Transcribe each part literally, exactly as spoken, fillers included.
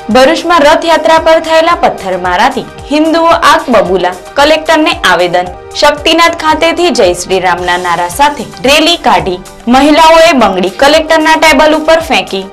ભરૂચમાં રથયાત્રા પર થયેલા પથ્થરમારાથી હિન્દુઓ આગ બબૂલા, કલેક્ટરને આવેદન। શક્તિનાથ ખાતેથી જય શ્રી રામના નારા સાથે રેલી કાઢી, મહિલાઓએ બંગડી કલેક્ટરના ટેબલ ઉપર ફેંકી।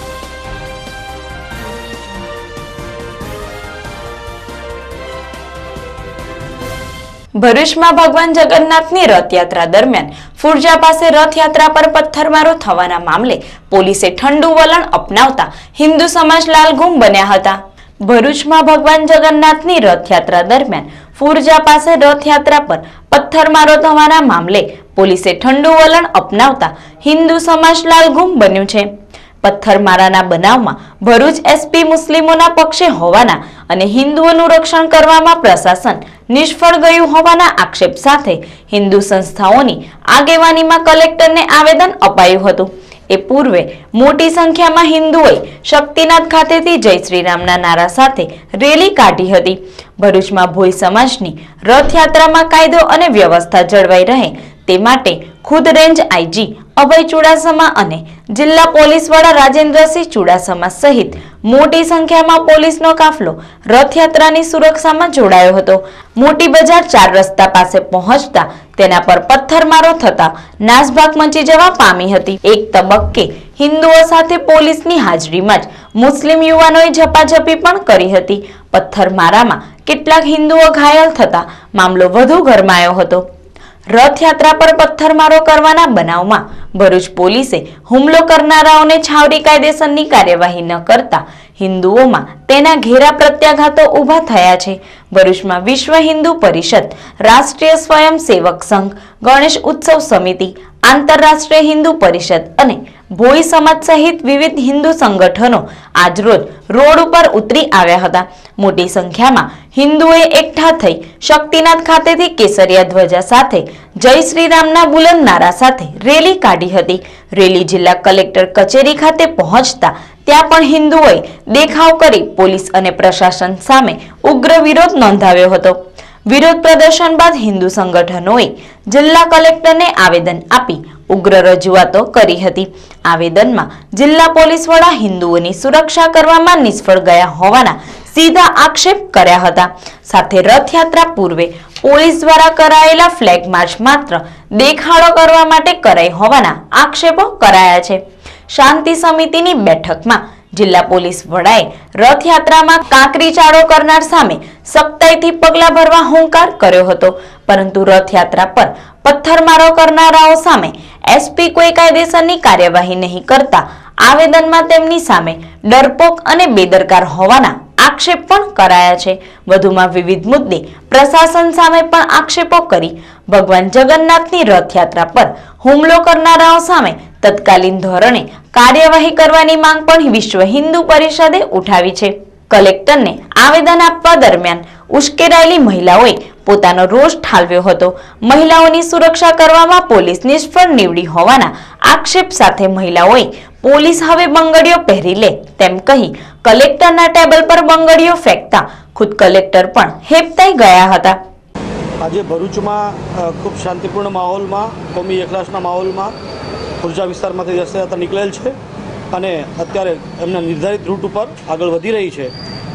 ભરૂચમાં ભગવાન જગન્નાથની રથયાત્રા દરમિયાન ફુરજા પાસે રથયાત્રા પર પથ્થરમારો થવાના મામલે પોલીસે ઠંડુ વલણ અપનાવતા હિન્દુ સમાજ લાલઘૂમ બન્યા હતા। ભરૂચમાં ભગવાન જગન્નાથની રથયાત્રા દરમિયાન ફુરજા પાસે રથયાત્રા પર પથ્થરમારો થવાના મામલે પોલીસે ઠંડુ વલણ અપનાવતા હિન્દુ સમાજ લાલઘૂમ બન્યું છે। પથ્થરમારાના બનાવમાં ભરૂચ એસપી મુસ્લિમોના પક્ષે હોવાના અને હિન્દુઓનું રક્ષણ કરવામાં પ્રશાસન નિષ્ફળ ગયું હોવાના આક્ષેપ સાથે હિન્દુ સંસ્થાઓની આગેવાનીમાં કલેક્ટરને આવેદન અપાયું હતું। એ પૂર્વે મોટી સંખ્યામાં હિન્દુઓએ શક્તિનાથ ખાતેથી જય શ્રી રામના નારા સાથે રેલી કાઢી હતી। ભરૂચમાં ભોઈ સમાજની રથયાત્રામાં કાયદો અને વ્યવસ્થા જળવાઈ રહે તે માટે ખુદ રેન્જ આઈજી અભય ચુડાસમા અને જિલ્લા પોલીસ વડા રાજેન્દ્રસિંહ ચુડાસમા સહિત મોટી સંખ્યામાં પોલીસનો કાફલો રથયાત્રાની સુરક્ષામાં જોડાયો હતો। મોટી બજાર ચાર રસ્તા પાસે પહોંચતા તેના પર પથ્થરમારો થતા નાસભાગ મચી જવા પામી હતી। એક તબક્કે હિન્દુઓ સાથે પોલીસની હાજરીમાં જ મુસ્લિમ યુવાનોએ ઝપાઝપી પણ કરી હતી। પથ્થરમારામાં કેટલાક હિન્દુઓ ઘાયલ થતા મામલો વધુ ગરમાયો હતો। રથયાત્રા પર પથ્થરમારો કરવાના બનાવમાં ભરૂચ પોલીસે હુમલો કરનારાઓને છાવરી કાયદેસરની કાર્યવાહી ન કરતા હિન્દુઓમાં તેના ઘેરા પ્રત્યાઘાતો ઊભા થયા છે। ભરૂચમાં વિશ્વ હિન્દુ પરિષદ, રાષ્ટ્રીય સ્વયંસેવક સંઘ, ગણેશ ઉત્સવ સમિતિ, આંતરરાષ્ટ્રીય હિન્દુ પરિષદ અને ભોઈ સમાજ સહિત વિવિધ હિન્દુ સંગઠનો આજરોજ રોડ ઉપર ઉતરી આવ્યા હતા। મોટી સંખ્યામાં હિન્દુઓએ એકઠા થઈ શક્તિનાથ ખાતેથી કેસરિયા ધ્વજા સાથે જય શ્રી રામના બુલંદ નારા સાથે રેલી કાઢી હતી। રેલી જિલ્લા કલેક્ટર કચેરી ખાતે પહોંચતા ત્યાં પણ હિન્દુઓએ દેખાવ કરી પોલીસ અને પ્રશાસન સામે ઉગ્ર વિરોધ નોંધાવ્યો હતો। વિરોધ પ્રદર્શન બાદ હિન્દુ સંગઠનોએ જિલ્લા કલેક્ટરને આવેદન આપી ઉગ્ર રજૂઆતો કરી હતી। આવેદનમાં જિલ્લા પોલીસ વડા હિન્દુઓની સુરક્ષા કરવામાં નિષ્ફળ ગયા હોવાના સીધા આક્ષેપ કર્યા હતા। સાથે રથયાત્રા પૂર્વે પોલીસ દ્વારા કરાયેલા ફ્લેગ માર્ચ માત્ર દેખાડો કરવા માટે કરાઈ હોવાના આક્ષેપો કરાયા છે। શાંતિ સમિતિની બેઠકમાં જિલ્લા પોલીસ વડાએ રથયાત્રામાં કાંકરી ચાળો કરનાર સામે સખ્તાઈથી પગલાં ભરવા હુંકાર કર્યો હતો, પરંતુ રથયાત્રા પર પથ્થરમારો કરનારાઓ સામે એસપી કોઈ કાયદેસરની કાર્યવાહી નહીં કરતા આવેદનમાં તેમની સામે ડરપોક અને બેદરકાર હોવાના આક્ષેપ પણ કરાયા છે। વધુમાં વિવિધ મુદ્દે પ્રશાસન સામે પણ આક્ષેપો કરી ભગવાન જગન્નાથની રથયાત્રા પર હુમલો કરનારાઓ સામે તત્કાલીન ધોરણે કાર્યવાહી કરવાની માંગ પણ વિશ્વ હિન્દુ પરિષદે ઉઠાવી છે। કલેક્ટરને આવેદન આપવા દરમિયાન ઉશ્કેરાયેલી મહિલાઓએ પોતાનો રોષ ઠાલવ્યો હતો। મહિલાઓની સુરક્ષા કરવામાં પોલીસ નિષ્ફળ નીવડી હોવાના આક્ષેપ સાથે મહિલાઓએ પોલીસ હવે બંગડીઓ પહેરી લે તેમ કહી કલેક્ટરના ટેબલ પર બંગડીઓ ફેંકતા ખુદ કલેક્ટર પણ હેબતાઈ ગયા હતા। આજે ભરૂચમાં ખૂબ શાંતિપૂર્ણ માહોલમાં, કોમી એકલાસના માહોલમાં ફુરજા વિસ્તારમાંથી રથયાત્રા નીકળેલ છે અને અત્યારે એમના નિર્ધારિત રૂટ ઉપર આગળ વધી રહી છે।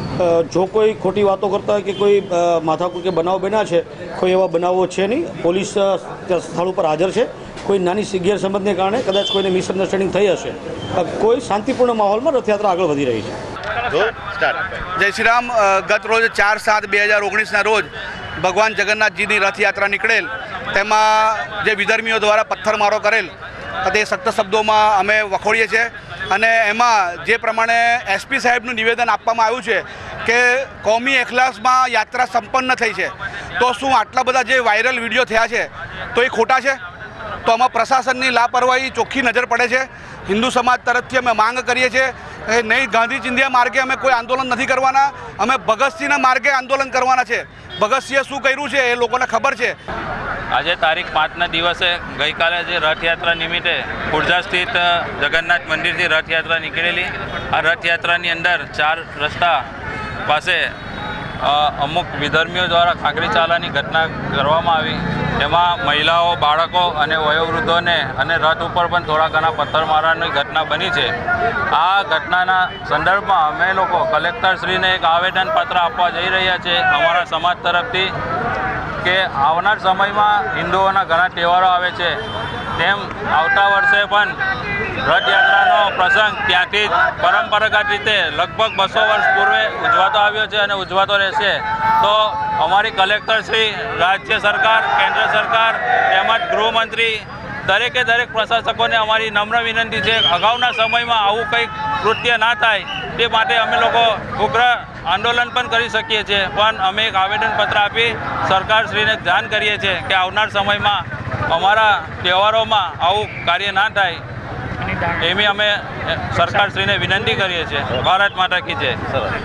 જો કોઈ ખોટી વાતો કરતા હોય કે કોઈ માથાકૂટ કે બનાવ બન્યા છે, કોઈ એવા બનાવો છે નહીં। પોલીસ ત્યાં સ્થળ ઉપર હાજર છે। કોઈ નાની ગેરસમજને કારણે કદાચ કોઈને મિસઅન્ડરસ્ટેન્ડિંગ થઈ હશે। કોઈ શાંતિપૂર્ણ માહોલમાં રથયાત્રા આગળ વધી રહી છે। જય શ્રી રામ। ગત રોજ ચાર સાત બે હજાર ઓગણીસના રોજ ભગવાન જગન્નાથજીની રથયાત્રા નીકળેલ, તેમાં જે વિધર્મીઓ દ્વારા પથ્થરમારો કરેલ તે સખ્ત શબ્દોમાં અમે વખોડીએ છીએ અને એમાં જે પ્રમાણે એસપી સાહેબનું નિવેદન આપવામાં આવ્યું છે કે કોમી એખલાસમાં યાત્રા સંપન્ન થઈ છે, તો શું આટલા બધા જે વાયરલ વિડીયો થયા છે તો એ ખોટા છે? તો આમાં પ્રશાસનની લાપરવાહી ચોખ્ખી નજર પડે છે। હિન્દુ સમાજ તરફથી અમે માંગ કરીએ છીએ કે નહીં, ગાંધી ચિંધ્યા માર્ગે અમે કોઈ આંદોલન નથી કરવાના, અમે ભગતસિંહના માર્ગે આંદોલન કરવાના છે। ભગતસિંહે શું કર્યું છે એ લોકોને ખબર છે। આજે તારીખ પાંચના દિવસે ગઈકાલે જે રથયાત્રા નિમિત્તે ખુરજા સ્થિત જગન્નાથ મંદિરથી રથયાત્રા નીકળેલી। આ રથયાત્રાની અંદર ચાર રસ્તા પાસે અ, અમુક વિધર્મીઓ દ્વારા ખાખરી ચાલાની ઘટના કરવામાં આવી, તેમાં મહિલાઓ, બાળકો અને વયોવૃદ્ધોને અને રથ ઉપર પણ થોડા ઘણા પથ્થર મારવાની ઘટના બની છે. આ ઘટનાના સંદર્ભમાં અમે લોકો કલેક્ટરશ્રીને એક આવેદનપત્ર આપવા જઈ રહ્યા છે અમારા સમાજ તરફથી કે આવનાર સમયમાં હિન્દુઓના ઘણા તહેવારો આવે છે, તેમ આવતા વર્ષે પણ રથયાત્રાનો પ્રસંગ ત્યાંથી જ પરંપરાગત રીતે લગભગ બસો વર્ષ પૂર્વે ઉજવાતો આવ્યો છે અને ઉજવાતો રહેશે. તો અમારી કલેક્ટરશ્રી, રાજ્ય સરકાર, કેન્દ્ર સરકાર તેમજ ગૃહમંત્રી દરેકે દરેક પ્રશાસકોને અમારી નમ્ર વિનંતી છે અગાઉના સમયમાં આવું કંઈક કૃત્ય ના થાય તે માટે અમે લોકો ઉગ્ર આંદોલન પણ કરી શકીએ છીએ, પણ અમે એક આવેદનપત્ર આપી સરકારશ્રીને જાણ કરીએ છીએ કે આવનાર સમયમાં અમારા તહેવારોમાં આવું કાર્ય ના થાય એવી અમે સરકારશ્રીને વિનંતી કરીએ છીએ. ભારત માતા કી જય.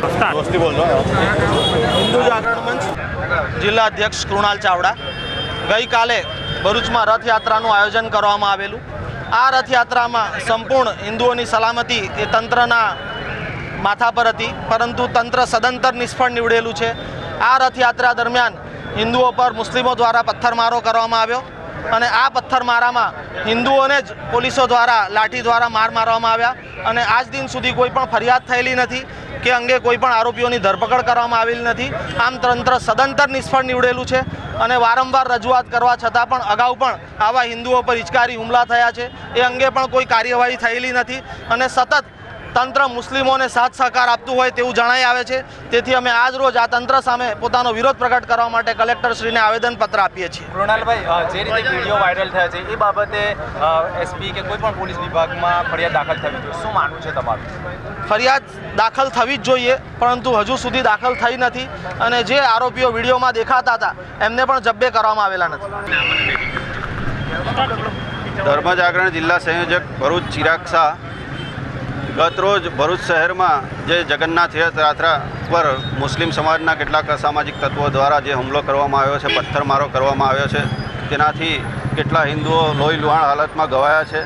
હિન્દુ જાગરણ મંચ જિલ્લા અધ્યક્ષ કૃણાલ ચાવડા. ગઈકાલે ભરૂચમાં રથયાત્રાનું આયોજન કરવામાં આવેલું. આ રથયાત્રામાં સંપૂર્ણ હિન્દુઓની સલામતી એ તંત્રના માથા પર હતી, પરંતુ તંત્ર સદંતર નિષ્ફળ નીવડેલું છે. આ રથયાત્રા દરમિયાન હિન્દુઓ પર મુસ્લિમો દ્વારા પથ્થરમારો કરવામાં આવ્યો અને આ પથ્થરમારામાં હિન્દુઓને જ પોલીસો દ્વારા લાઠી દ્વારા માર મારવામાં આવ્યા અને આજ દિન સુધી કોઈ પણ ફરિયાદ થયેલી નથી કે અંગે કોઈ પણ આરોપીઓની ધરપકડ કરવામાં આવેલી નથી. આમ તંત્ર સદંતર નિષ્ફળ નીવડેલું છે અને વારંવાર રજૂઆત કરવા છતાં પણ અગાઉ પણ આવા હિન્દુઓ પર હિચકારી હુમલા થયા છે, એ અંગે પણ કોઈ કાર્યવાહી થયેલી નથી અને સતત તંત્ર મુસ્લિમોને સાથ સહકાર આપતું હોય તેવું જણાઈ આવે છે. તેથી અમે આજ રોજ આ તંત્ર સામે પોતાનો વિરોધ પ્રગટ કરવા માટે કલેક્ટરશ્રીને આવેદનપત્ર આપીએ છીએ. કૃણાલભાઈ, જે રીતે વિડીયો વાયરલ થયા છે એ બાબતે એસપી કે કોઈ પણ પોલીસ વિભાગમાં ફરિયાદ દાખલ થવી જોઈએ, શું માનવું છે તમારું? ફરિયાદ દાખલ થવી જ જોઈએ, પરંતુ હજુ સુધી દાખલ થઈ નથી અને જે આરોપીઓ વિડીયોમાં દેખાતા હતા એમને પણ જબ્બે કરવામાં આવેલા નથી. ધર્મ જાગરણ જિલ્લા સંયોજક ભરૂચ ચિરાગ શાહ. ગત રોજ ભરૂચ શહેરમાં જે જગન્નાથ યાત્રા પર મુસ્લિમ સમાજના કેટલાક અસામાજિક તત્વો દ્વારા જે હુમલો કરવામાં આવ્યો છે, પથ્થરમારો કરવામાં આવ્યો છે, તેનાથી કેટલા હિન્દુઓ લોહી લુહાણ હાલતમાં ઘવાયા છે.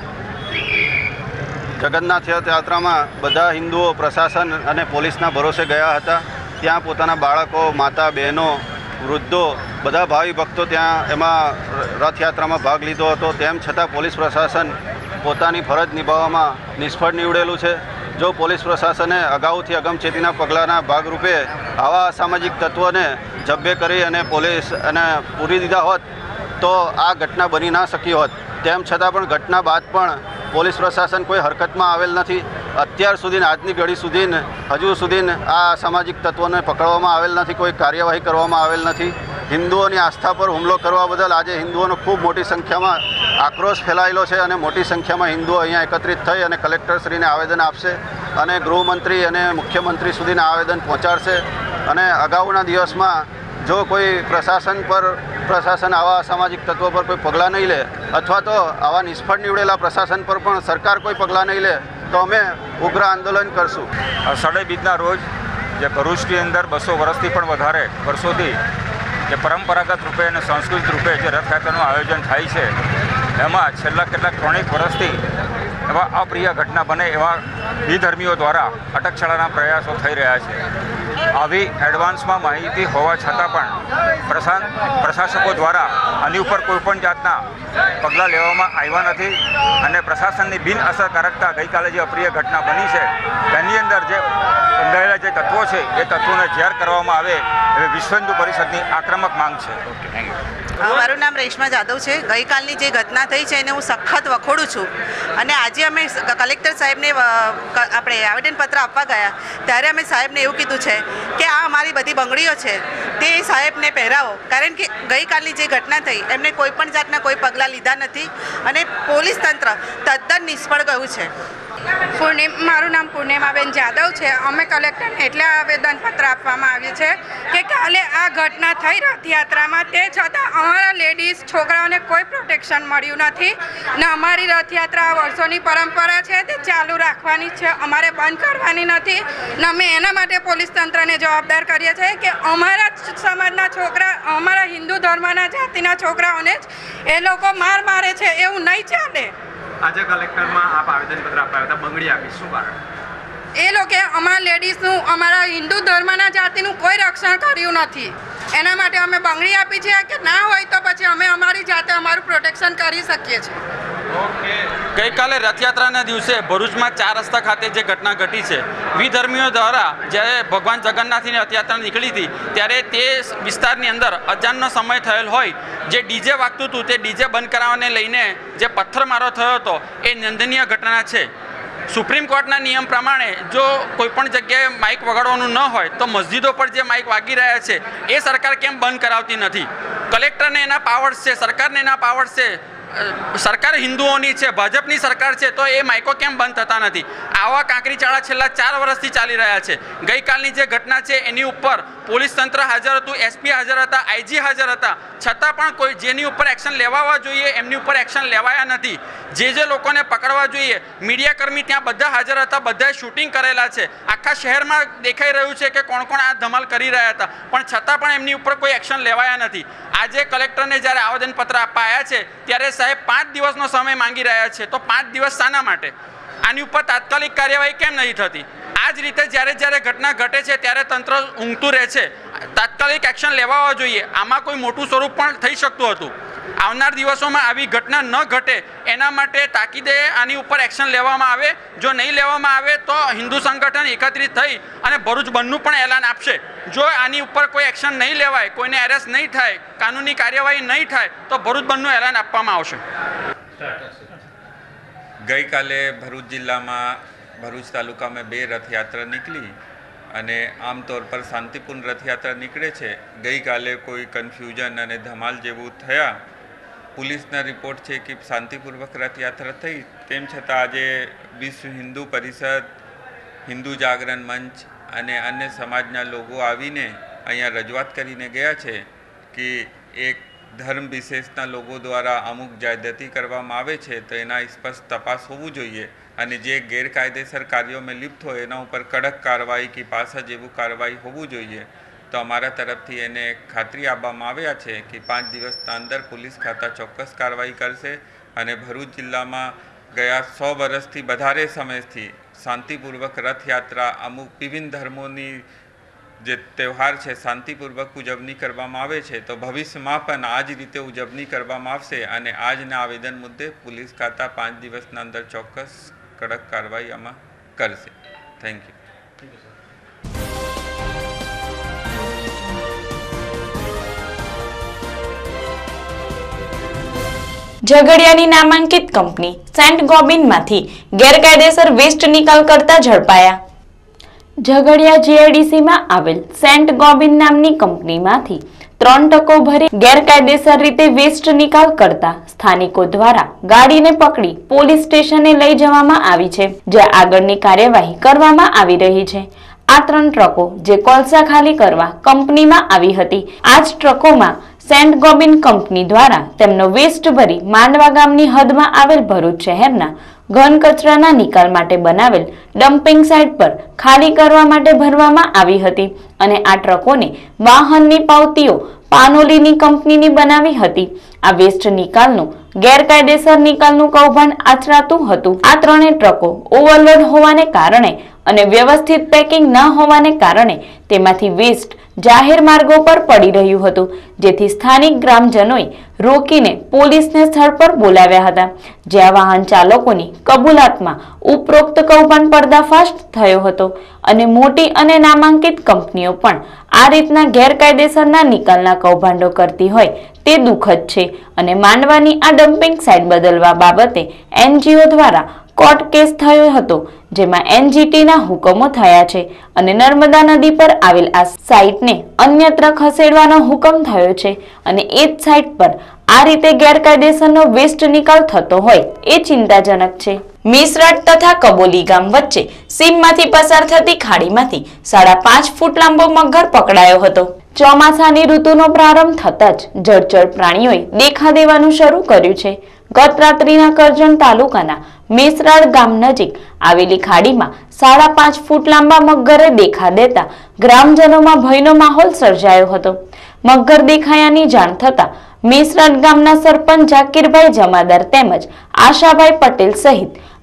જગન્નાથ યાત્રામાં બધા હિન્દુઓ પ્રશાસન અને પોલીસના ભરોસે ગયા હતા. ત્યાં પોતાના બાળકો, માતા, બહેનો, વૃદ્ધો, બધા ભાવિ ભક્તો ત્યાં એમાં રથયાત્રામાં ભાગ લીધો હતો. તેમ છતાં પોલીસ પ્રશાસન પોતાની ફરજ નિભાવવામાં નિષ્ફળ નીવડેલું છે. જો પોલીસ પ્રશાસને અગાઉથી અગમચેતીના પગલાંના ભાગરૂપે આવા અસામાજિક તત્વોને જબ્બે કરી અને પોલીસ અને પૂરી દીધા હોત તો આ ઘટના બની ના શકી હોત. તેમ છતાં પણ ઘટના બાદ પણ પોલીસ પ્રશાસન કોઈ હરકતમાં આવેલ નથી. અત્યાર સુધી આજની ઘડી સુધી હજુ સુધી આ અસામાજિક તત્વોને પકડવામાં આવેલ નથી, કોઈ કાર્યવાહી કરવામાં આવેલ નથી. હિન્દુઓની આસ્થા પર હુમલો કરવા બદલ આજે હિન્દુઓનો ખૂબ મોટી સંખ્યામાં આક્રોશ ફેલાયેલો છે અને મોટી સંખ્યામાં હિન્દુઓ અહીંયા એકત્રિત થઈ અને કલેક્ટરશ્રીને આવેદન આપશે અને ગૃહમંત્રી અને મુખ્યમંત્રી સુધીને આવેદન પહોંચાડશે. અને અગાઉના દિવસમાં જો કોઈ પ્રશાસન પર પ્રશાસન આવા અસામાજિક તત્વો પર કોઈ પગલાં નહીં લે અથવા તો આવા નિષ્ફળ નીવડેલા પ્રશાસન પર પણ સરકાર કોઈ પગલાં નહીં લે તો અમે ઉગ્ર આંદોલન કરશું. અષાઢી બીજના રોજ જે ભરૂચની અંદર બસો વર્ષથી પણ વધારે વર્ષોથી જે પરંપરાગત રૂપે અને સાંસ્કૃતિક રૂપે જે રથયાત્રાનું આયોજન થાય છે, એમાં છેલ્લા કેટલાક ત્રણેક વર્ષથી એવા અપ્રિય ઘટના બને એવા વિધર્મીઓ દ્વારા અટકચાળાના પ્રયાસો થઈ રહ્યા છે. આવી એડવાન્સમાં માહિતી હોવા છતાં પણ પ્રશાસન પ્રશાસકો દ્વારા આની ઉપર કોઈપણ જાતના પગલાં લેવામાં આવ્યા નથી અને પ્રશાસનની બિન અસરકારકતા ગઈકાલે જે અપ્રિય ઘટના બની છે તેની અંદર જે બંધાયેલા જે તત્વો છે એ તત્વોને ઝેર કરવામાં આવે એવી વિશ્વ હિન્દુ પરિષદની આક્રમક માંગ છે. મારું નામ રેશમા જાદવ છે. ગઈકાલની જે ઘટના થઈ છે એને હું સખત વખોડું છું અને આજે અમે કલેક્ટર સાહેબને આપણે આવેદનપત્ર આપવા ગયા ત્યારે અમે સાહેબને એવું કીધું છે કે આ અમારી બધી બંગડીઓ છે તે સાહેબને પહેરાવો, કારણ કે ગઈકાલની જે ઘટના થઈ એમને કોઈ પણ જાતના કોઈ પગલાં લીધા નથી અને પોલીસ તંત્ર તદ્દન નિષ્ફળ ગયું છે. પૂર્ણિમ મારું નામ પૂર્ણિમાબેન જાદવ છે. અમે કલેક્ટરને એટલે આવેદનપત્ર આપવામાં આવ્યું છે કે કાલે આ ઘટના થઈ રથયાત્રામાં, તે છતાં અમારા લેડીઝ છોકરાઓને કોઈ પ્રોટેક્શન મળ્યું નથી ને અમારી રથયાત્રા વર્ષોની પરંપરા છે તે ચાલુ રાખવાની છે, અમારે બંધ કરવાની નથી ને અમે એના માટે પોલીસ તંત્રને જવાબદાર કરીએ છીએ કે અમારા સમાજના છોકરા, અમારા હિન્દુ ધર્મના જાતિના છોકરાઓને જ એ લોકો માર મારે છે, એવું નહીં ચાલે. આજે કલેક્ટરમાં આપ આવેદનપત્ર આપવા હતા, બંગડી આપી, શું કારણ? એ લોકોએ અમારા લેડીઝનું અમારા હિન્દુ ધર્મના જાતિનું કોઈ રક્ષણ કર્યું નથી. એના માટે અમે બંગડી આપી છે કે ના હોય તો પછી અમે અમારી જાતે અમારું પ્રોટેક્શન કરી શકીએ છીએ. ગઈકાલે રથયાત્રાના દિવસે ભરૂચમાં ચાર રસ્તા ખાતે જે ઘટના ઘટી છે, વિધર્મીઓ દ્વારા જ્યારે ભગવાન જગન્નાથની રથયાત્રા નીકળી હતી ત્યારે તે વિસ્તારની અંદર અજાનનો સમય થયેલ હોય, જે ડીજે વાગતું હતું તે ડીજે બંધ કરાવવાને લઈને જે પથ્થરમારો થયો હતો એ નિંદનીય ઘટના છે. સુપ્રીમ કોર્ટના નિયમ પ્રમાણે જો કોઈપણ જગ્યાએ માઇક વગાડવાનું ન હોય તો મસ્જિદો પર જે માઇક વાગી રહ્યા છે એ સરકાર કેમ બંધ કરાવતી નથી? કલેક્ટરને એના પાવર્સ છે, સરકારને એના પાવર્સ છે. સરકાર હિન્દુઓની છે, ભાજપની સરકાર છે, તો એ માઇકો કેમ બંધ થતા નથી? આવા કાંકરીચાળા છેલ્લા ચાર વર્ષથી ચાલી રહ્યા છે. ગઈકાલની જે ઘટના છે એની ઉપર પોલીસ તંત્ર હાજર હતું, એસપી હાજર હતા, આઈજી હાજર હતા, છતાં પણ કોઈ જેની ઉપર એક્શન લેવાવા જોઈએ એમની ઉપર એક્શન લેવાયા નથી. જે જે લોકોને પકડવા જોઈએ, મીડિયાકર્મી ત્યાં બધા હાજર હતા, બધાએ શૂટિંગ કરેલા છે. આખા શહેરમાં દેખાઈ રહ્યું છે કે કોણ કોણ આ ધમાલ કરી રહ્યા હતા, પણ છતાં પણ એમની ઉપર કોઈ એક્શન લેવાયા નથી. આજે કલેક્ટરને જ્યારે આવેદનપત્ર આપવા આવ્યા છે ત્યારે સાહેબ પાંચ દિવસનો સમય માંગી રહ્યા છે. તો પાંચ દિવસ શાના માટે? આની ઉપર તાત્કાલિક કાર્યવાહી કેમ નહીં થતી? આ જ રીતે જ્યારે જ્યારે ઘટના ઘટે છે ત્યારે તંત્ર ઊંઘતું રહે છે. તાત્કાલિક એક્શન લેવા જોઈએ. આમાં કોઈ મોટું સ્વરૂપ પણ થઈ શકતું હતું. આવનાર દિવસોમાં આવી ઘટના ન ઘટે એના માટે તાકીદે આની ઉપર એક્શન લેવામાં આવે. જો નહીં લેવામાં આવે તો હિન્દુ સંગઠન એકત્રિત થઈ અને ભરૂચ બંધનું પણ એલાન આપશે. જો આની ઉપર કોઈ એક્શન નહીં લેવાય, કોઈને એરેસ્ટ નહીં થાય, કાનૂની કાર્યવાહી નહીં થાય તો ભરૂચ બંધનું એલાન આપવામાં આવશે. ગઈકાલે ભરૂચ જિલ્લામાં ભરૂચ તાલુકામાં બે રથયાત્રા નીકળી અને આમતौर પર શાંતિપૂર્ણ રથયાત્રા નીકળે છે. ગઈકાલે કોઈ કન્ફ્યુઝન અને ધમાલ જેવું થયા. પોલીસના રિપોર્ટ છે કે શાંતિપૂર્વક રથયાત્રા થઈ, તેમ છતાં આજે વિશ્વ હિન્દુ પરિષદ, હિન્દુ જાગરણ મંચ અને અન્ય સમાજના લોકો આવીને અહીંયા રજૂઆત કરીને ગયા છે કે એક ધર્મ વિશેષના લોકો દ્વારા અમુક જાહેરાતી કરવામાં આવે છે તો એના સ્પષ્ટ તપાસ હોવું જોઈએ અને જે ગેરકાયદેસર કાર્યોમાં લિપ્ત હોય એના ઉપર કડક કાર્યવાહી કે પાસા જેવું કાર્યવાહી હોવું જોઈએ. તો અમારા તરફથી એને ખાતરી આપવામાં આવ્યા છે કે પાંચ દિવસના અંદર પોલીસ ખાતા ચોક્કસ કાર્યવાહી કરશે અને ભરૂચ જિલ્લામાં ગયા સો વર્ષથી વધારે સમયથી શાંતિપૂર્વક રથયાત્રા અમુક વિભિન્ન ધર્મોની જે તહેવાર છે શાંતિપૂર્વક ઉજવણી કરવામાં આવે છે. તો ભવિષ્યમાં પણ આ જ રીતે ઉજવણી કરવામાં આવશે અને આજના આવેદન મુદ્દે પોલીસ ખાતા પાંચ દિવસના અંદર ચોક્કસ કડક કાર્યવાહી આમાં કરશે. Thank you. ઝઘડિયાની નામાંકિત કંપની સેન્ટ ગોબિનમાંથી ગેરકાયદેસર વેસ્ટ નિકાલ કરતા ઝડપાયા. ઝઘડિયા જીઆઈડીસીમાં આવેલ સેન્ટ ગોબિન નામની કંપનીમાંથી ત્રણ ટકો ભરી ગેરકાયદેસર રીતે વેસ્ટ નિકાલ કરતા સ્થાનિકો દ્વારા ગાડીને પકડી પોલીસ સ્ટેશને લઈ જવામાં આવી છે, જ્યાં આગળની કાર્યવાહી કરવામાં આવી રહી છે. આ ત્રણ ટ્રકો જે કોલસા ખાલી કરવા કંપનીમાં આવી હતી, આ જ ટ્રકોમાં સેન્ટ ગોબિન કંપની દ્વારા તેમનો વેસ્ટ ભરી માંડવા ગામની હદમાં આવેલ ભરૂચ શહેરના ઘન કચરાના નિકાલ માટે બનાવેલ ડમ્પિંગ સાઇટ પર ખાલી કરવા માટે ભરવામાં આવી હતી અને આ ટ્રકોને વાહનની પાવતીઓ પાનોલીની કંપનીની બનાવી હતી. આ વેસ્ટ નિકાલનું ગેરકાયદેસર નિકાલનું કૌભાંડ આચરાતું હતું. આ ત્રણેય ટ્રકો ઓવરલોડ હોવાને કારણે અને વ્યવસ્થિત પેકિંગ ન હોવાને કારણે તેમાંથી વેસ્ટ જાહેર માર્ગો પર પડી રહ્યું હતું, જેથી સ્થાનિક ગ્રામજનોએ રોકીને પોલીસને સ્થળ પર બોલાવ્યા હતા, જ્યાં વાહન ચાલકોની કબૂલાતમાં ઉપરોક્ત કૌભાંડ પર્દાફાશ થયો હતો અને મોટી અને નામાંકિત કંપનીઓ પણ આ રીતના ગેરકાયદેસરના નિકાલના કૌભાંડો કરતી હોય તે દુઃખદ છે અને માંડવાની આ ડમ્પિંગ સાઇટ બદલવા બાબતે એનજીઓ દ્વારા કોર્ટ કેસ થયો હતો, જેમાં એનજીટીના હુકમો થયા છે અને નર્મદા નદી પર આવેલ આ સાઇટને અન્યત્ર ખસેડવાનો હુકમ થયો છે અને એ જ સાઇટ પર આ રીતે ગેરકાયદેસરનો વેસ્ટ નિકાલ થતો હોય એ ચિંતાજનક છે. મિસરાટ તથા કબોલી ગામ વચ્ચે સીમમાંથી પસાર થતી ખાડીમાંથી સાડા પાંચ ફૂટ લાંબો મગર પકડાયો હતો. ચોમાસાની ઋતુનો પ્રારંભ થતાં જ જળચર પ્રાણીઓએ દેખા દેવાનું શરૂ કર્યું છે. ગત રાત્રિના કરજણ તાલુકાના મેસરાડ ગામ નજીક આવેલી ખાડીમાં સાડા પાંચ ફૂટ લાંબા મગરે દેખા દેતા ગ્રામજનોમાં ભયનો માહોલ સર્જાયો હતો. મગર દેખાયાની જાણ થતા મેસરાડ ગામના સરપંચ જાકીરભાઈ જમાદાર તેમજ આશાભાઈ પટેલ સહિત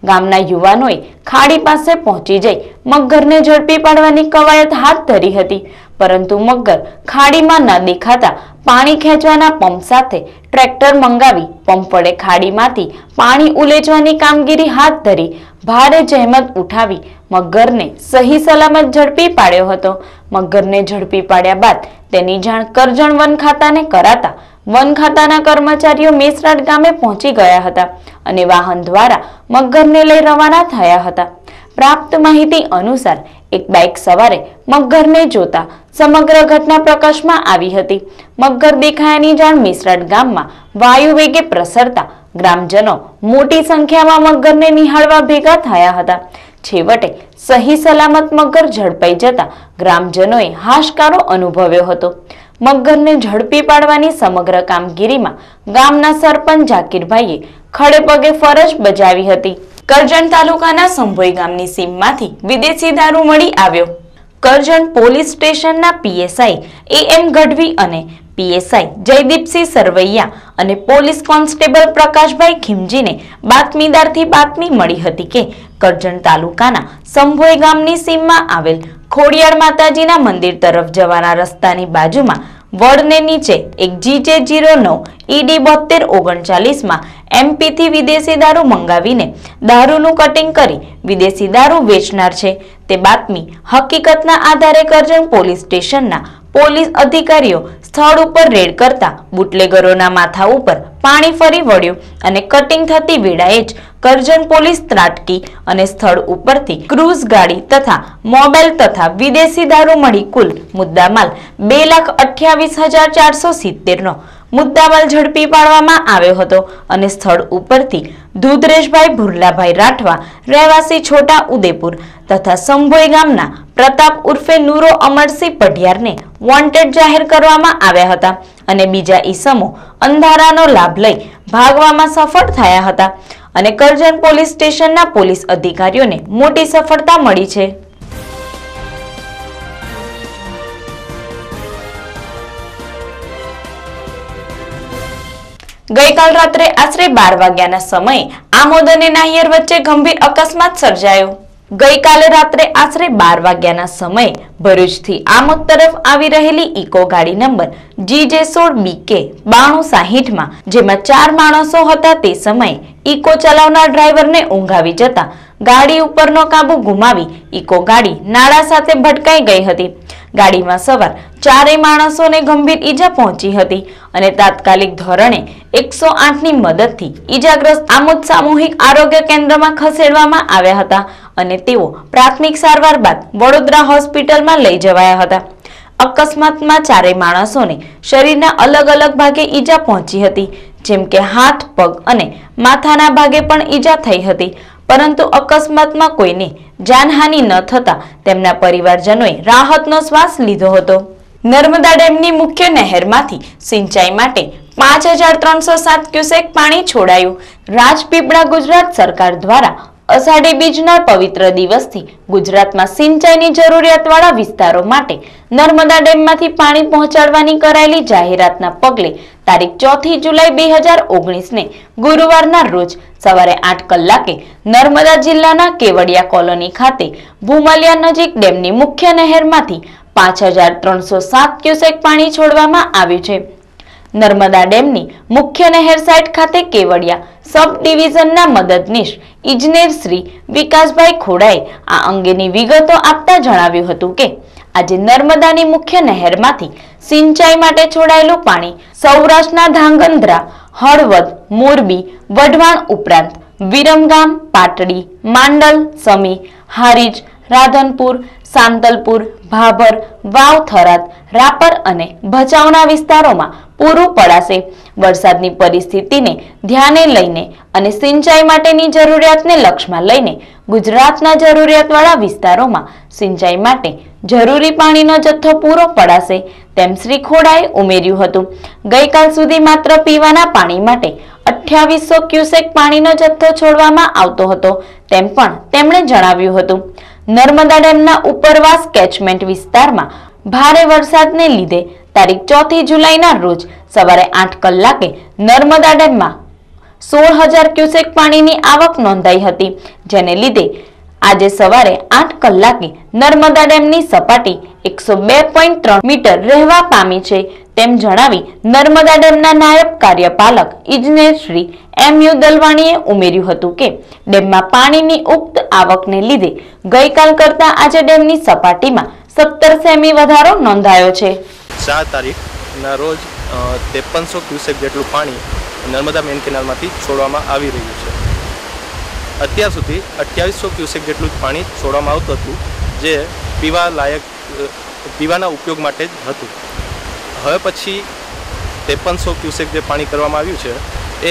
ગામના યુવાનોએ ખાડી પાસે પહોંચી જઈ મગરને ઝડપી પાડવાની કવાયત હાથ ધરી હતી, પરંતુ મગર ખાડીમાં ન દેખાતા પાણી ખેંચવાના પંપ સાથે ટ્રેક્ટર મંગાવી પંપ વડે ખાડીમાંથી પાણી ઉલેચવાની કામગીરી હાથ ધરી ભારે જહેમત ઉઠાવી મગરને સહી સલામત ઝડપી પાડ્યો હતો। મગરને ઝડપી પાડ્યા બાદ તેની જાણ કરજણ વન ખાતાને કરાતા વન ખાતાના કર્મચારીઓ મેસરાટ ગામે પહોંચી ગયા હતા અને વાહન દ્વારા મગરને લઈ રવાના થયા હતા। પ્રાપ્ત માહિતી અનુસાર એક બાઇક સવારે મગરને જોતા સમગ્ર ઘટના પ્રકાશમાં આવી હતી। મગર દેખાયાની જાણ મેસરાટ ગામમાં વાયુ વેગે પ્રસરતા ગ્રામજનો મોટી સંખ્યામાં મગરને નિહાળવા ભેગા થયા હતા। છેવટે સહી સલામત મગર ઝડપાઈ જતા ગ્રામજનોએ હાશકારો અનુભવ્યો હતો। મગરને ઝડપી પાડવાની સમગ્ર કામગીરીમાં ગામના સરપંચ જાકીરભાઈએ ખડે પગે ફરજ બજાવી હતી। કરજણ તાલુકાના સંભોઈ ગામની સીમમાંથી વિદેશી દારૂ મળી આવ્યો। કરજણ પોલીસ સ્ટેશનના પીએસઆઈ એ એમ ગઢવી અને પીએસઆઈ જયદીપસિંહ સરવૈયા અને પોલીસ કોન્સ્ટેબલ પ્રકાશભાઈ ખીમજીને બાતમીદારથી બાતમી મળી હતી કે કરજણ તાલુકાના સંભોઈ ગામની સીમમાં આવેલ ખોડિયાર માતાજીના મંદિર તરફ જવાના રસ્તાની બાજુમાં વડને નીચે એક જીજે જીરો નવ ઈડી બોતેર ઓગણચાલીસ માં એમપી થી વિદેશી દારૂ મંગાવીને દારૂનું કટિંગ કરી વિદેશી દારૂ વેચનાર છે તે બાતમી હકીકતના આધારે કરજણ પોલીસ સ્ટેશનના પોલીસ અધિકારીઓ સ્થળ ઉપર રેડ કરતા બુટલેગરોના માથા ઉપર પાણી ફરી વળ્યું અને કટિંગ થતી વેળાએ જ કરજણ પોલીસ ત્રાટકી અને સ્થળ ઉપરથી ક્રૂઝ ગાડી તથા મોબાઈલ તથા વિદેશી દારૂ મળી કુલ મુદ્દામાલ બે લાખ અઠ્યાવીસ હજાર ચારસો સિત્તેર નો મુદ્દામાલ ઝડપી પાડવામાં આવ્યો હતો અને સ્થળ ઉપરથી દુધરેશભાઈ ભુરલાભાઈ રાઠવા રહેવાસી છોટા ઉદેપુર તથા સંભોઈ ગામના પ્રતાપ ઉર્ફે નૂરો અમરસિંહ પઢિયારને વોન્ટેડ જાહેર કરવામાં આવ્યા હતા અને બીજા ઈસમો અંધારાનો લાભ લઈ ભાગવામાં સફળ થયા હતા અને કરજણ પોલીસ સ્ટેશનના પોલીસ અધિકારીઓને મોટી સફળતા મળી છે। ગઈકાલ રાત્રે આશરે બાર વાગ્યાના સમયે આમોદ અને નાહિયર વચ્ચે ગંભીર અકસ્માત સર્જાયો। ગઈકાલે રાત્રે આશરે બાર વાગ્યાના સમયે ભરૂચથી આમોદ તરફ આવી રહેલી ઇકો ગાડી નંબર જીજે સોળ બીકે બાણું સાહીઠ માં જેમાં ચાર માણસો હતા તે સમયે ઇકો ચલાવનાર ડ્રાઈવરને ઊંઘ આવી જતા ગાડી ઉપરનો કાબુ ગુમાવી ઇકો ગાડી નાળા સાથે ભટકાઈ ગઈ હતી। ગાડીમાં સવાર ચારેય માણસોને ગંભીર ઈજા પહોંચી હતી અને તાત્કાલિક ધોરણે એકસો આઠ ની મદદથી ઈજાગ્રસ્ત આમોદ સામૂહિક આરોગ્ય કેન્દ્રમાં ખસેડવામાં આવ્યા હતા અને તેઓ પ્રાથમિક સારવાર બાદ વડોદરા હોસ્પિટલમાં લઈ જવાયા હતા। અકસ્માતમાં ચારેય માણસોને શરીરના અલગ અલગ ભાગે ઈજા પહોંચી હતી, જેમ કે હાથ, પગ અને માથાના ભાગે પણ ઈજા થઈ હતી, પરંતુ અકસ્માતમાં કોઈને જાનહાનિ ન થતા તેમના પરિવારજનોએ રાહતનો શ્વાસ લીધો હતો। નર્મદા ડેમની મુખ્ય નહેરમાંથી સિંચાઈ માટે પાંચ હજાર ત્રણસો સાત ક્યુસેક પાણી છોડાયું। રાજપીપળા ગુજરાત સરકાર દ્વારા અષાઢી બીજના પવિત્ર દિવસથી ગુજરાતમાં સિંચાઈની જરૂરિયાતવાળા વિસ્તારો માટે નર્મદા ડેમમાંથી પાણી પહોંચાડવાની કરાયેલી જાહેરાતના પગલે તારીખ ચોથી જુલાઈ બે હજાર ઓગણીસ ને ગુરુવારના રોજ સવારે આઠ કલાકે નર્મદા જિલ્લાના કેવડિયા કોલોની ખાતે ભૂમલિયા નજીક ડેમની મુખ્ય નહેરમાંથી પાંચ હજાર ત્રણસો સાત ક્યુસેક પાણી છોડવામાં આવ્યું છે। નર્મદા ડેમની મુખ્ય નહેર સાઇટ ખાતે કેવડિયા સબ ડિવિઝનના મદદનીશ ઇજનેર શ્રી વિકાસભાઈ ખોડાએ આ અંગેની વિગતો આપતા જણાવ્યું હતું કે આજે નર્મદાની મુખ્ય નહેરમાંથી સિંચાઈ માટે છોડાયેલું પાણી સૌરાષ્ટ્રના ધાંગધ્રા, હળવદ, મોરબી, વઢવાણ ઉપરાંત વિરમગામ, પાટડી, માંડલ, સમી, હારીજ, રાધનપુર, સાંતલપુર, ભાભર, વાવ, થરાદ, રાપર અને ભચાઉના વિસ્તારોમાં પૂરું પડાશે। વરસાદની પરિસ્થિતિને ધ્યાને લઈને અને સિંચાઈ માટેની જરૂરિયાતને લક્ષ્યમાં લઈને ગુજરાતના જરૂરિયાતવાળા વિસ્તારોમાં સિંચાઈ માટે જરૂરી પાણીનો જથ્થો પૂરો પડાશે તેમ શ્રી ખોડાએ ઉમેર્યું હતું। ગઈકાલ સુધી માત્ર પીવાના પાણી માટે અઠ્યાવીસો ક્યુસેક પાણીનો જથ્થો છોડવામાં આવતો હતો તેમ પણ તેમણે જણાવ્યું હતું। નર્મદા ડેમના ઉપરવાસ કેચમેન્ટ વિસ્તારમાં ભારે વરસાદને લીધે તારીખ ચોથી જુલાઈના રોજ સવારે આઠ કલાકે નર્મદા ડેમમાં સોળ હજાર ક્યુસેક પાણીની આવક નોંધાઈ હતી, જેને લીધે આજે સવારે આઠ કલાકે નર્મદા ડેમની સપાટી એકસો બે પોઈન્ટ ત્રણ મીટર રહેવા પામી છે તેમ જણાવી નર્મદા ડેમના નાયબ કાર્યપાલક ઇજનેર શ્રી એમ યુ દલવાણીએ ઉમેર્યું હતું કે ડેમમાં પાણીની ઉક્ત આવકને લીધે ગઈકાલ કરતા આજે ડેમની સપાટીમાં સત્તર સેમી વધારો નોંધાયો છે. ચાર તારીખના રોજ ત્રેપનસો ક્યુસેક જેટલું પાણી નર્મદા મેઇન કેનાલમાંથી છોડવામાં આવી રહ્યું છે. અત્યાર સુધી અઠ્યાવીસો ક્યુસેક જેટલું પાણી છોડવામાં આવતું હતું, જે પીવા લાયક પીવાના ઉપયોગ માટે જ હતું. હવે પછી ત્રેપનસો ક્યુસેક જે પાણી કરવામાં આવ્યું છે એ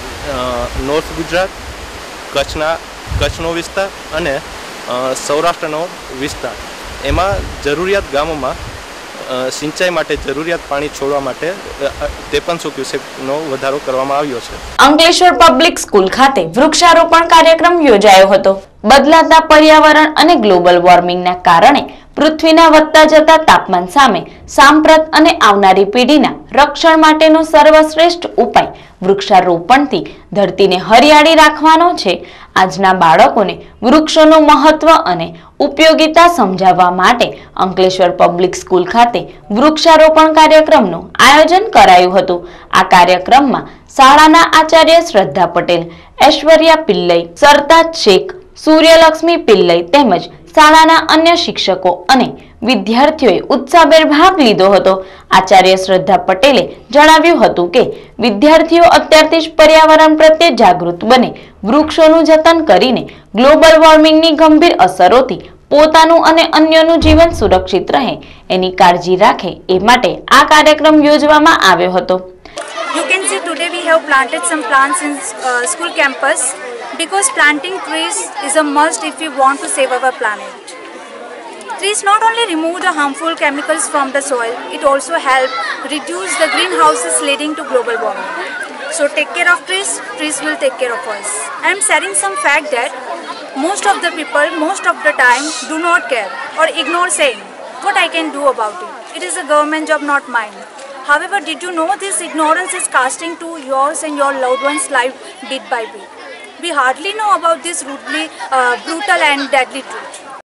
નોર્થ ગુજરાત, કચ્છના કચ્છનો વિસ્તાર અને સૌરાષ્ટ્રનો વિસ્તાર, એમાં જરૂરિયાત ગામોમાં સિંચાઈ માટે જરૂરિયાત પાણી છોડવા માટે ત્રેપનસો ક્યુસેકનો વધારો કરવામાં આવ્યો છે. અંકલેશ્વર પબ્લિક સ્કૂલ ખાતે વૃક્ષારોપણ કાર્યક્રમ યોજાયો હતો. બદલાતા પર્યાવરણ અને ગ્લોબલ વોર્મિંગના કારણે પૃથ્વીના વધતા જતા તાપમાન સામે સાંપ્રત અને આવનારી પેઢીના રક્ષણ માટેનો સર્વશ્રેષ્ઠ ઉપાય વૃક્ષારોપણથી ધરતીને હરિયાળી રાખવાનો છે. આજના બાળકોને વૃક્ષોનું મહત્વ અને ઉપયોગિતા સમજાવવા માટે અંકલેશ્વર પબ્લિક સ્કૂલ ખાતે વૃક્ષારોપણ કાર્યક્રમનું આયોજન કરાયું હતું. આ કાર્યક્રમમાં શાળાના આચાર્ય શ્રદ્ધા પટેલ, ઐશ્વર્યા પિલ્લઈ, સરતાજ શેખ, સૂર્યલક્ષ્મી પિલ્લઈ તેમજ શાળાના અન્ય શિક્ષકો અને વિદ્યાર્થીઓએ ઉત્સાહભેર ભાગ લીધો હતો. આચાર્ય શ્રદ્ધા પટેલે જણાવ્યું હતું કે વિદ્યાર્થીઓ અત્યારથી જ પર્યાવરણ પ્રત્યે જાગૃત બને, વૃક્ષોનું જતન કરીને ગ્લોબલ વોર્મિંગની ગંભીર અસરોથી પોતાનું અને અન્યનું જીવન સુરક્ષિત રહે એની કાળજી રાખે એ માટે આ કાર્યક્રમ યોજવામાં આવ્યો હતો. You can see today we have planted some plants in uh, school campus because planting trees is a must if we want to save our planet. Trees not only remove the harmful chemicals from the soil, it also help reduce the greenhouses leading to global warming. So take care of trees, trees will take care of us. I am sharing some fact that most of the people, most of the time do not care or ignore saying what I can do about it. It is a government job, not mine. However, did you know this ignorance is casting to yours and your loved ones' life bit by bit? We hardly know about this rudely, uh, brutal and deadly truth.